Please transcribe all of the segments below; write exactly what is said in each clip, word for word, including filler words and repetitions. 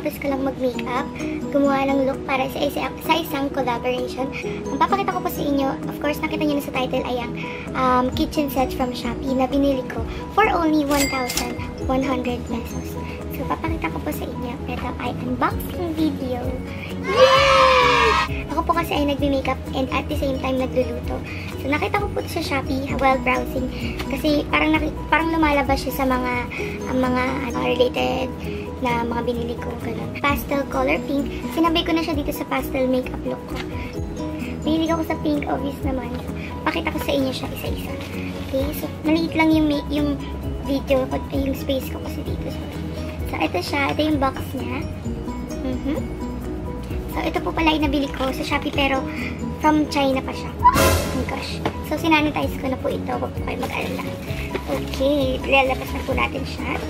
kakatapos ko lang mag-makeup, gumawa ng look para sa, isa, sa isang collaboration. Ang papakita ko po sa inyo, of course, nakita nyo na sa title ay ang um, kitchen set from Shopee na binili ko for only one thousand one hundred pesos. So, papakita ko po sa inyo. Ito ay unboxing video. Yay! Ako po kasi ay nagbi-makeup and at the same time nagluluto. So, nakita ko po sa Shopee while browsing kasi parang, parang lumalabas siya sa mga uh, mga uh, related na mga binili ko. Ganun. Pastel color pink. Sinabay ko na siya dito sa pastel makeup look ko. Mahilig ako sa pink, obvious naman. Pakita ko sa inyo siya isa-isa. Okay, so maliit lang yung, yung video ko, yung space ko kasi dito. So, so ito siya. Ito yung box niya. Mm-hmm. So, ito po pala yung nabili ko sa Shopee pero from China pa siya. Oh my gosh. So, sinanitize ko na po ito. Huwag po kayo mag-alala. Okay, lalabas na po natin siya.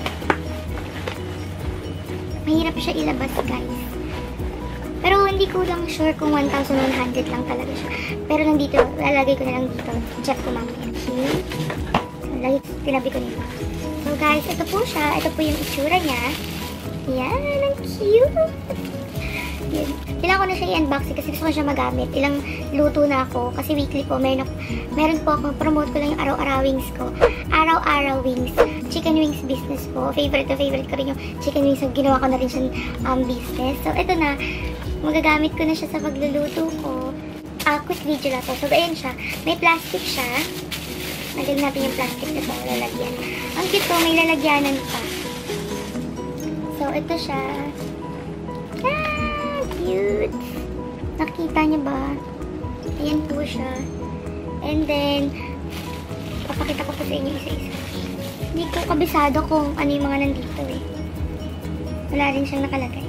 Mahirap siya ilabas, guys. Pero hindi ko lang sure kung one thousand one hundred lang talaga siya. Pero nandito, lalagay ko na lang dito. Check ko mamaya. Okay. So, lagi, tinabi ko nito. So, guys, ito po siya. Ito po yung itsura niya. Yan, ang cute! Yan. Kailangan ko na siya i-unboxing kasi gusto ko siya magamit. Ilang luto na ako. Kasi weekly po, meron, meron po ako, promote ko lang yung araw-araw wings ko. Araw-araw wings. Chicken wings business po. Favorite to favorite ko rin yung chicken wings. So, ginawa ko na rin siyang um, business. So, ito na. Magagamit ko na siya sa pagluluto ko. Ah, quick video na to. So, ayan siya. May plastic siya. Lagyan natin yung plastic na ito. Lalagyan. Ang cute to. May lalagyanan pa. So, ito siya. Ah, cute. Nakita niyo ba? Ayan po siya. And then, papakita ko po sa inyo isa-isa. Hindi ko kabisado kung ano yung mga nandito eh. Wala rin siyang nakalagay.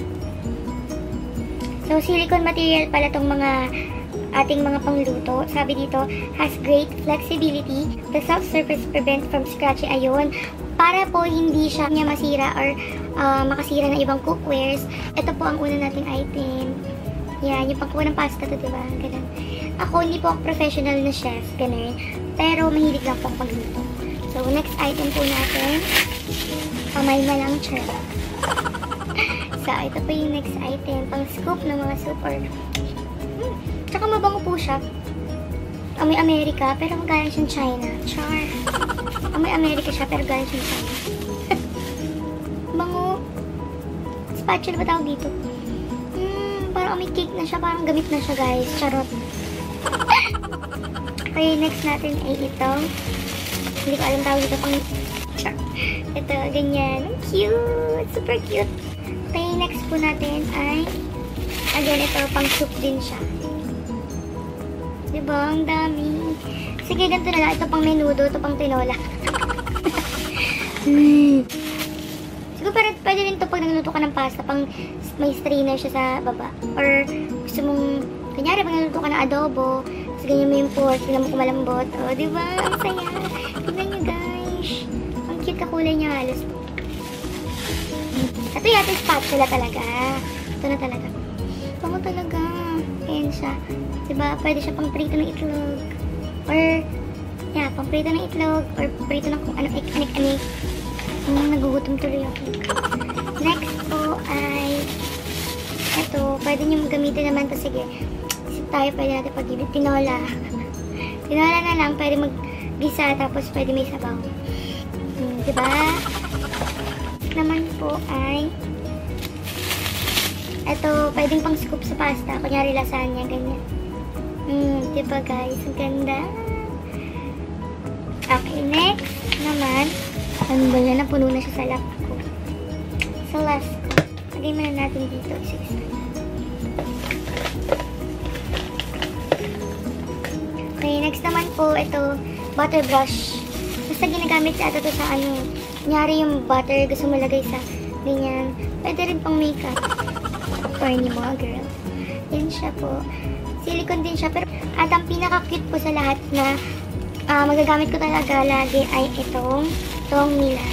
So, silicone material pala tong mga ating mga pangluto. Sabi dito, has great flexibility. The soft surface prevent from scratching. Ayun. Para po hindi siya niya masira or uh, makasira ng ibang cookwares. Ito po ang una nating item. Yan, yung pangkuha ng pasta to, diba? Ganun. Ako, hindi po ako professional na chef. Ganun. Pero, mahilig lang po ang pagluto. So, next item po natin. Kamay na lang, charot. So, ito po yung next item. Pang scoop ng mga soup or... Hmm. Tsaka mabango po siya. Amoy Amerika, pero magaling siyang China. Char. Amoy Amerika siya, pero galing siyang China. Bango. Spatula ba tawag dito? Hmm, parang amoy cake na siya. Parang gamit na siya, guys. Charot. Okay, next natin ay ito. Hindi ko alam tawag dito pang... Char. Ito, ganyan. Cute. Super cute. Okay, next po natin ay... Again, ito, pang soup din siya. Diba? Ang dami. Sige, ganito na lang. Ito pang menudo. Ito pang tinola. hmm. Siguro parang pwede rin ito pag nagluto ka ng pasta. Pang may strainer siya sa baba. Or gusto mong... Kanyari, pag nagluto ka ng adobo. Tapos ganyan mo yung pork. Tignan mo kumalambot. O, diba? Ang saya. Tignan nyo, guys. Ang cute ka kulay niya halos. Ito yata yung spatula talaga. Ito na talaga. Bango talaga. Ayan siya. Diba? Pwede siya pang prito ng itlog. Or, yeah, pang prito ng itlog. Or prito ng kung ano, anik-anik. Hmm, nagugutom tuloy ako. Next po ay, ito, pwede nyo gamitin naman ito. Sige, isip tayo, pwede natin pag-ibig. Tinola. Tinola na lang, pwede mag-gisa, tapos pwede may sabaw. Hmm, diba? Naman po ay, ito, pwedeng pang scoop sa pasta. Kunyari lasagna, ganyan. Hmm, diba guys? Ang ganda. Okay, next naman. Ano ba yan? Napuno na siya sa lap ko. Sa last ko. Lagay mo na natin dito. Isa-isa. Okay, next naman po, ito, butter brush. Basta ginagamit sa ito to sa ano. Kunyari yung butter, gusto mo lagay sa ganyan. Pwede rin pang makeup. For any mga girl. Yan siya po. Silicone din siya. Pero, at ang pinaka-cute po sa lahat na uh, magagamit ko talaga lagi ay itong itong Mila.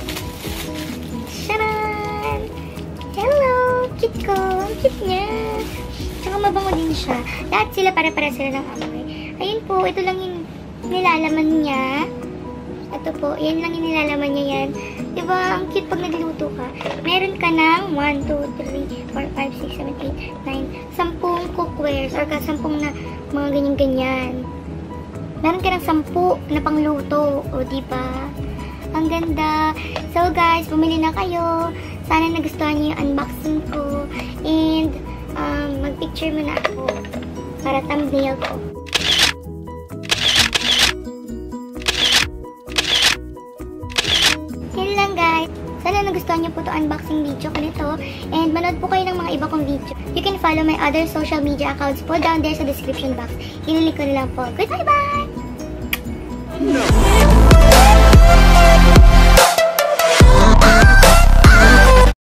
Sharan! Hello! Cute ko! Ang cute niya! Tsaka mabango din siya. Lahat sila pare-pare sila ng amoy. Ayun po, ito lang yung nilalaman niya. Ito po, yan lang yung nilalaman niya yan. Diba? Ang cute pag nagluto ka. Meron ka ng one, two, three, four, five, six, seven, eight, nine, sampung cookwares or kasampung na mga ganyan-ganyan. Meron ka ng sampu na pangluto. O, diba? Ang ganda. So, guys, bumili na kayo. Sana nagustuhan niyo yung unboxing ko. And, um, mag-picture mo na ako para thumbnail ko. Yun lang, guys. Sana nagustuhan niyo po ito unboxing video ko nito. And manood po kayo ng mga iba kong video. You can follow my other social media accounts po down there sa description box. Ililink ko na lang po. Goodbye, bye! No.